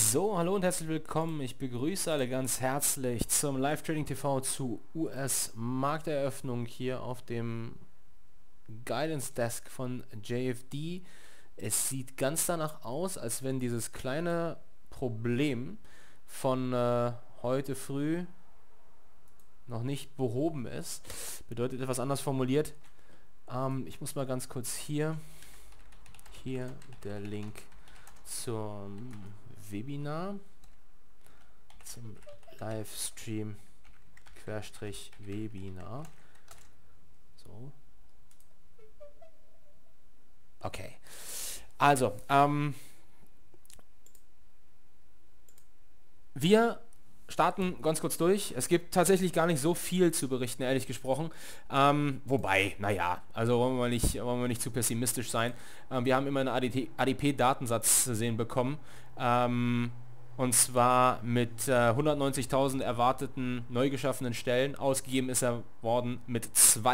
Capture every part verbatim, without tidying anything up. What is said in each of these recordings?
So, hallo und herzlich willkommen. Ich begrüße alle ganz herzlich zum Live Trading T V zu U S-Markteröffnung hier auf dem Guidance Desk von J F D. Es sieht ganz danach aus, als wenn dieses kleine Problem von äh, heute früh noch nicht behoben ist. Bedeutet etwas anders formuliert. Ähm, ich muss mal ganz kurz hier, hier der Link zum Webinar, zum Livestream Querstrich Webinar. So. Okay. Also, ähm, wir starten ganz kurz durch. Es gibt tatsächlich gar nicht so viel zu berichten, ehrlich gesprochen. Ähm, wobei, naja, also wollen wir nicht, wollen wir nicht zu pessimistisch sein. Ähm, wir haben immer einen A D P-Datensatz zu sehen bekommen. Ähm, und zwar mit äh, hundertneunzigtausend erwarteten neu geschaffenen Stellen. Ausgegeben ist er worden mit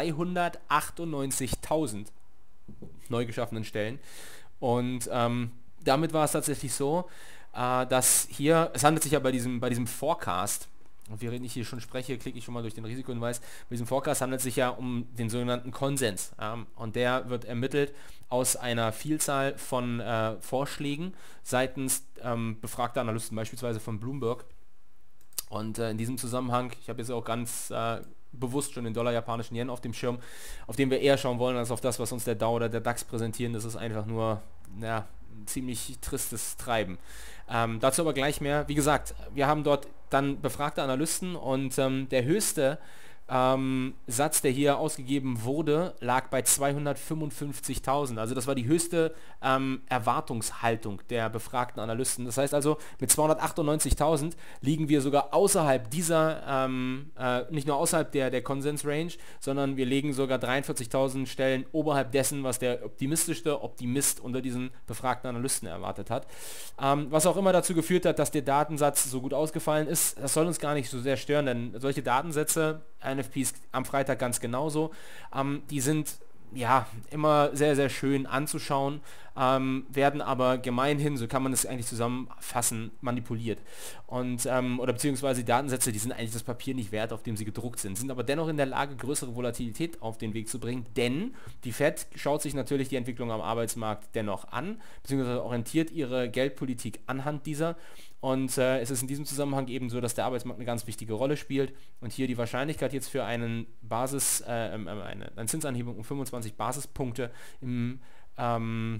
zweihundertachtundneunzigtausend neu geschaffenen Stellen. Und ähm, damit war es tatsächlich so, Uh, dass hier, es handelt sich ja bei diesem, bei diesem Forecast, und während ich hier schon spreche, klicke ich schon mal durch den Risikohinweis, bei diesem Forecast handelt es sich ja um den sogenannten Konsens. Ähm, und der wird ermittelt aus einer Vielzahl von äh, Vorschlägen seitens ähm, befragter Analysten, beispielsweise von Bloomberg. Und äh, in diesem Zusammenhang, ich habe jetzt auch ganz äh, bewusst schon den Dollar, japanischen Yen auf dem Schirm, auf den wir eher schauen wollen, als auf das, was uns der Dow oder der DAX präsentieren. Das ist einfach nur, ja, ein ziemlich tristes Treiben. Ähm, dazu aber gleich mehr. Wie gesagt, wir haben dort dann befragte Analysten und ähm, der höchste ähm, Satz, der hier ausgegeben wurde, lag bei zweihundertfünfundfünfzigtausend. Also das war die höchste ähm, Erwartungshaltung der befragten Analysten. Das heißt also, mit zweihundertachtundneunzigtausend liegen wir sogar außerhalb dieser, ähm, äh, nicht nur außerhalb der, der Konsens-Range, sondern wir legen sogar dreiundvierzigtausend Stellen oberhalb dessen, was der optimistischste Optimist unter diesen befragten Analysten erwartet hat. Ähm, was auch immer dazu geführt hat, dass der Datensatz so gut ausgefallen ist, das soll uns gar nicht so sehr stören, denn solche Datensätze, N F Ps am Freitag ganz genauso, ähm, die sind ja immer sehr, sehr schön anzuschauen, ähm, werden aber gemeinhin, so kann man das eigentlich zusammenfassen, manipuliert. Und, ähm, oder beziehungsweise die Datensätze, die sind eigentlich das Papier nicht wert, auf dem sie gedruckt sind, sind aber dennoch in der Lage, größere Volatilität auf den Weg zu bringen, denn die Fed schaut sich natürlich die Entwicklung am Arbeitsmarkt dennoch an, beziehungsweise orientiert ihre Geldpolitik anhand dieser. Und äh, es ist in diesem Zusammenhang eben so, dass der Arbeitsmarkt eine ganz wichtige Rolle spielt und hier die Wahrscheinlichkeit jetzt für einen Basis, äh, eine, eine Zinsanhebung um fünfundzwanzig Basispunkte im, ähm,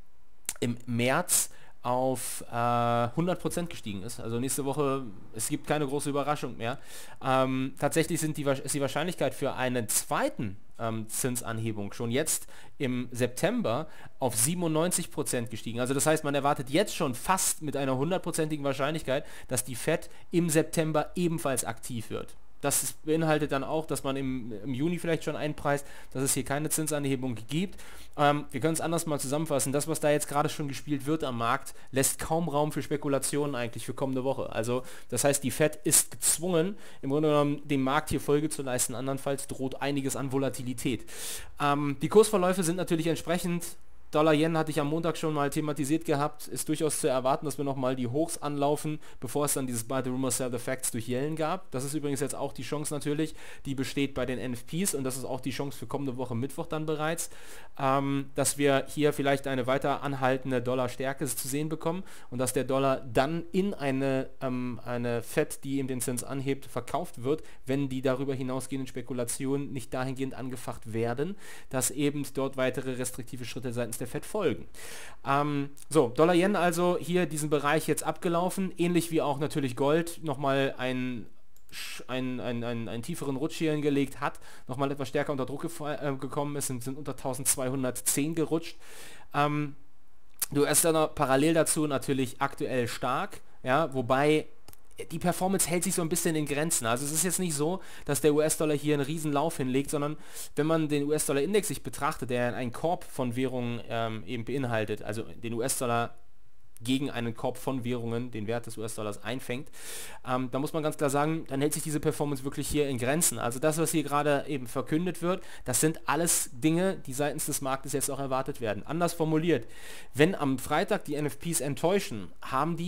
im März auf äh, hundert Prozent gestiegen ist. Also nächste Woche, es gibt keine große Überraschung mehr. Ähm, tatsächlich sind die, ist die Wahrscheinlichkeit für einen zweiten ähm, Zinsanhebung schon jetzt im September auf siebenundneunzig Prozent gestiegen. Also das heißt, man erwartet jetzt schon fast mit einer hundertprozentigen Wahrscheinlichkeit, dass die Fed im September ebenfalls aktiv wird. Das beinhaltet dann auch, dass man im, im Juni vielleicht schon einpreist, dass es hier keine Zinsanhebung gibt. Ähm, wir können es anders mal zusammenfassen. Das, was da jetzt gerade schon gespielt wird am Markt, lässt kaum Raum für Spekulationen eigentlich für kommende Woche. Also das heißt, die Fed ist gezwungen, im Grunde genommen dem Markt hier Folge zu leisten. Andernfalls droht einiges an Volatilität. Ähm, die Kursverläufe sind natürlich entsprechend. Dollar-Yen hatte ich am Montag schon mal thematisiert gehabt, ist durchaus zu erwarten, dass wir nochmal die Hochs anlaufen, bevor es dann dieses Buy the Rumor Sell the Facts durch Yellen gab. Das ist übrigens jetzt auch die Chance natürlich, die besteht bei den N F Ps und das ist auch die Chance für kommende Woche Mittwoch dann bereits, ähm, dass wir hier vielleicht eine weiter anhaltende Dollarstärke zu sehen bekommen und dass der Dollar dann in eine, ähm, eine Fed, die ihm den Zins anhebt, verkauft wird, wenn die darüber hinausgehenden Spekulationen nicht dahingehend angefacht werden, dass eben dort weitere restriktive Schritte seitens der Fed folgen. Ähm, so, Dollar-Yen also hier diesen Bereich jetzt abgelaufen, ähnlich wie auch natürlich Gold nochmal ein Einen, einen, einen, einen tieferen Rutsch hier hingelegt hat, nochmal etwas stärker unter Druck äh, gekommen ist, sind, sind unter eintausendzweihundertzehn gerutscht. Ähm, du erst dann parallel dazu natürlich aktuell stark, ja, wobei die Performance hält sich so ein bisschen in Grenzen. Also es ist jetzt nicht so, dass der U S-Dollar hier einen riesen Lauf hinlegt, sondern wenn man den U S-Dollar-Index sich betrachtet, der einen Korb von Währungen ähm, eben beinhaltet, also den U S-Dollar gegen einen Korb von Währungen, den Wert des U S-Dollars einfängt, ähm, da muss man ganz klar sagen, dann hält sich diese Performance wirklich hier in Grenzen. Also das, was hier gerade eben verkündet wird, das sind alles Dinge, die seitens des Marktes jetzt auch erwartet werden. Anders formuliert, wenn am Freitag die N F Ps enttäuschen, haben die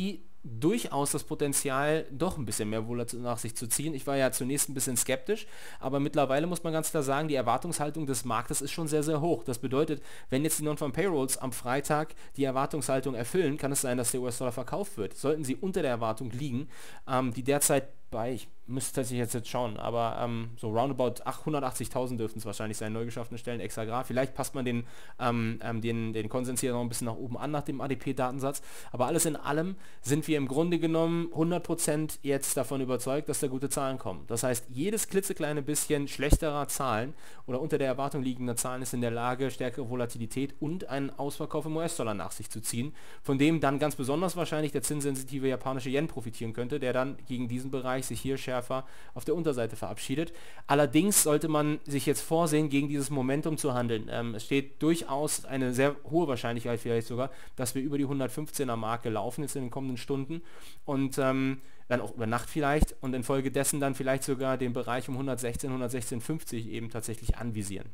durchaus das Potenzial, doch ein bisschen mehr Volatilität nach sich zu ziehen. Ich war ja zunächst ein bisschen skeptisch, aber mittlerweile muss man ganz klar sagen, die Erwartungshaltung des Marktes ist schon sehr, sehr hoch. Das bedeutet, wenn jetzt die Non-Farm Payrolls am Freitag die Erwartungshaltung erfüllen, kann es sein, dass der U S-Dollar verkauft wird. Sollten sie unter der Erwartung liegen, ähm, die derzeit bei, ich müsste tatsächlich jetzt, jetzt schauen, aber ähm, so roundabout hundertachtzigtausend dürften es wahrscheinlich sein, neu geschaffene Stellen extra Graph. Vielleicht passt man den, ähm, ähm, den, den Konsens hier noch ein bisschen nach oben an nach dem A D P-Datensatz. Aber alles in allem sind wir im Grunde genommen hundert Prozent jetzt davon überzeugt, dass da gute Zahlen kommen. Das heißt, jedes klitzekleine bisschen schlechterer Zahlen oder unter der Erwartung liegender Zahlen ist in der Lage, stärkere Volatilität und einen Ausverkauf im U S-Dollar nach sich zu ziehen, von dem dann ganz besonders wahrscheinlich der zinssensitive japanische Yen profitieren könnte, der dann gegen diesen Bereich sich hier schärfer auf der Unterseite verabschiedet. Allerdings sollte man sich jetzt vorsehen, gegen dieses Momentum zu handeln. Ähm, es steht durchaus eine sehr hohe Wahrscheinlichkeit vielleicht sogar, dass wir über die hundertfünfzehner Marke laufen jetzt in den kommenden Stunden und ähm, dann auch über Nacht vielleicht und infolgedessen dann vielleicht sogar den Bereich um hundertsechzehn, hundertsechzehn fünfzig eben tatsächlich anvisieren.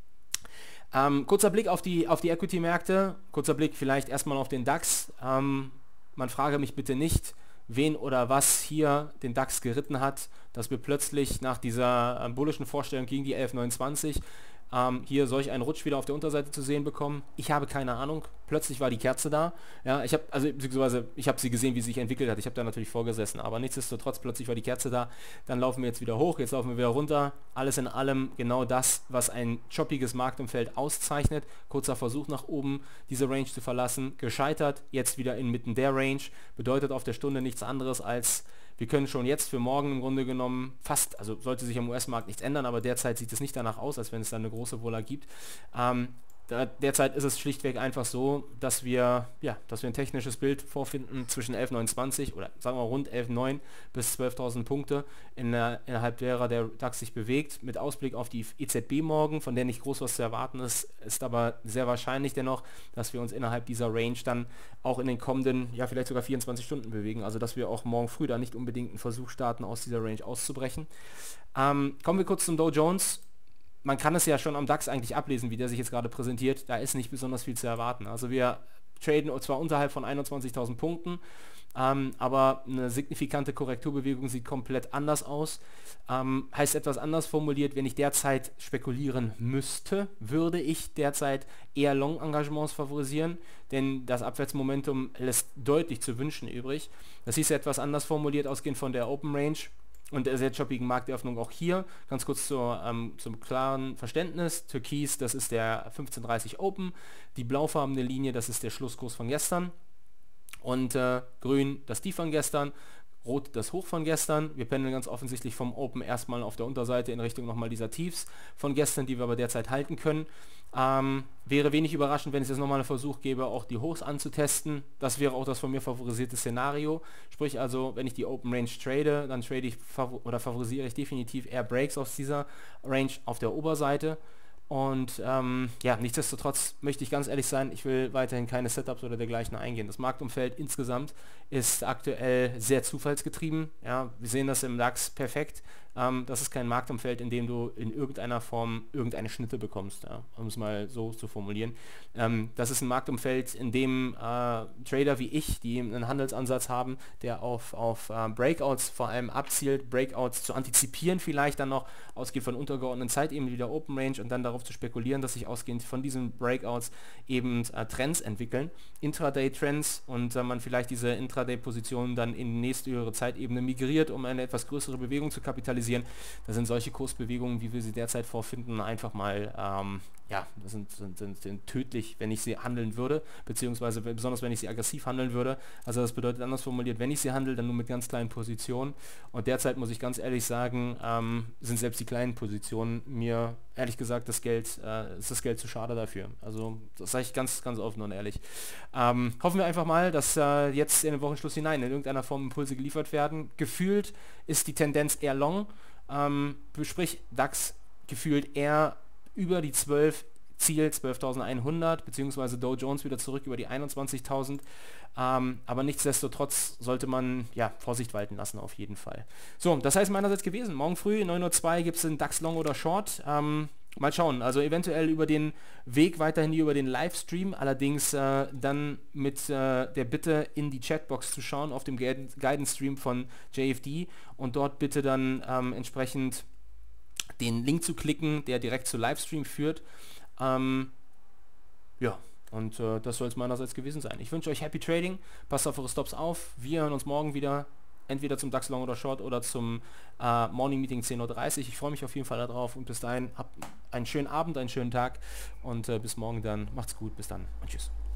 Ähm, kurzer Blick auf die, auf die Equity-Märkte, kurzer Blick vielleicht erstmal auf den DAX. Ähm, man frage mich bitte nicht, wen oder was hier den DAX geritten hat, dass wir plötzlich nach dieser äh, bullischen Vorstellung gegen die elf neunundzwanzig ähm, hier solch einen Rutsch wieder auf der Unterseite zu sehen bekommen. Ich habe keine Ahnung. Plötzlich war die Kerze da. Ja, ich habe also beziehungsweise ich habe sie gesehen, wie sie sich entwickelt hat. Ich habe da natürlich vorgesessen, aber nichtsdestotrotz plötzlich war die Kerze da. Dann laufen wir jetzt wieder hoch, jetzt laufen wir wieder runter. Alles in allem genau das, was ein choppiges Marktumfeld auszeichnet. Kurzer Versuch nach oben, diese Range zu verlassen, gescheitert. Jetzt wieder inmitten der Range. Bedeutet auf der Stunde nichts anderes als wir können schon jetzt für morgen im Grunde genommen fast, also sollte sich am U S-Markt nichts ändern, aber derzeit sieht es nicht danach aus, als wenn es da eine große Vola gibt. Ähm, da, derzeit ist es schlichtweg einfach so, dass wir, ja, dass wir ein technisches Bild vorfinden zwischen elf neunundzwanzig oder sagen wir rund elf neun bis zwölftausend Punkte, in der, innerhalb derer der DAX sich bewegt. Mit Ausblick auf die E Z B morgen, von der nicht groß was zu erwarten ist, ist aber sehr wahrscheinlich dennoch, dass wir uns innerhalb dieser Range dann auch in den kommenden, ja vielleicht sogar vierundzwanzig Stunden bewegen. Also dass wir auch morgen früh da nicht unbedingt einen Versuch starten, aus dieser Range auszubrechen. Ähm, kommen wir kurz zum Dow Jones. Man kann es ja schon am DAX eigentlich ablesen, wie der sich jetzt gerade präsentiert. Da ist nicht besonders viel zu erwarten. Also wir traden zwar unterhalb von einundzwanzigtausend Punkten, ähm, aber eine signifikante Korrekturbewegung sieht komplett anders aus. Ähm, heißt etwas anders formuliert, wenn ich derzeit spekulieren müsste, würde ich derzeit eher Long-Engagements favorisieren, denn das Abwärtsmomentum lässt deutlich zu wünschen übrig. Das hieß etwas anders formuliert, ausgehend von der Open Range und der sehr choppigen Markteröffnung auch hier. Ganz kurz zur, ähm, zum klaren Verständnis. Türkis, das ist der fünfzehn dreißig Open. Die blaufarbene Linie, das ist der Schlusskurs von gestern. Und äh, grün, das Tief von gestern. Rot, das Hoch von gestern. Wir pendeln ganz offensichtlich vom Open erstmal auf der Unterseite in Richtung nochmal dieser Tiefs von gestern, die wir aber derzeit halten können. Ähm, wäre wenig überraschend, wenn es jetzt nochmal einen Versuch gäbe, auch die Hochs anzutesten. Das wäre auch das von mir favorisierte Szenario. Sprich also, wenn ich die Open Range trade, dann trade ich favor- oder favorisiere ich definitiv eher Breaks aus dieser Range auf der Oberseite. Und ähm, ja, nichtsdestotrotz möchte ich ganz ehrlich sein, ich will weiterhin keine Setups oder dergleichen eingehen. Das Marktumfeld insgesamt ist aktuell sehr zufallsgetrieben. Ja, wir sehen das im DAX perfekt. Ähm, das ist kein Marktumfeld, in dem du in irgendeiner Form irgendeine Schnitte bekommst, ja, um es mal so zu formulieren. Ähm, das ist ein Marktumfeld, in dem äh, Trader wie ich, die einen Handelsansatz haben, der auf, auf äh, Breakouts vor allem abzielt, Breakouts zu antizipieren vielleicht dann noch, ausgehend von untergeordneten Zeitebenen wie der Open Range und dann darauf zu spekulieren, dass sich ausgehend von diesen Breakouts eben äh, Trends entwickeln, Intraday-Trends und äh, man vielleicht diese Intraday-Positionen dann in die nächste höhere Zeitebene migriert, um eine etwas größere Bewegung zu kapitalisieren. Da sind solche Kursbewegungen, wie wir sie derzeit vorfinden, einfach mal, ähm, ja, das sind, sind, sind, sind tödlich, wenn ich sie handeln würde, beziehungsweise besonders wenn ich sie aggressiv handeln würde. Also das bedeutet anders formuliert, wenn ich sie handle, dann nur mit ganz kleinen Positionen. Und derzeit muss ich ganz ehrlich sagen, ähm, sind selbst die kleinen Positionen mir ehrlich gesagt das Geld, äh, ist das Geld zu schade dafür. Also das sage ich ganz, ganz offen und ehrlich. Ähm, hoffen wir einfach mal, dass äh, jetzt in den Wochenschluss hinein in irgendeiner Form Impulse geliefert werden. Gefühlt ist die Tendenz eher long, ähm, sprich DAX gefühlt eher über die zwölf, Ziel zwölftausendeinhundert, beziehungsweise Dow Jones wieder zurück über die einundzwanzigtausend. Ähm, aber nichtsdestotrotz sollte man ja Vorsicht walten lassen auf jeden Fall. So, das heißt meinerseits gewesen. Morgen früh neun Uhr zwei gibt es den DAX Long oder Short. Ähm, Mal schauen, also eventuell über den Weg weiterhin hier über den Livestream, allerdings äh, dann mit äh, der Bitte in die Chatbox zu schauen auf dem Guidance-Stream von J F D und dort bitte dann ähm, entsprechend den Link zu klicken, der direkt zu Livestream führt. Ähm, ja, und äh, das soll es meinerseits gewesen sein. Ich wünsche euch Happy Trading, passt auf eure Stops auf, wir hören uns morgen wieder. Entweder zum DAX Long oder Short oder zum äh, Morning Meeting zehn Uhr dreißig. Ich freue mich auf jeden Fall darauf und bis dahin habt einen schönen Abend, einen schönen Tag und äh, bis morgen dann. Macht's gut, bis dann und tschüss.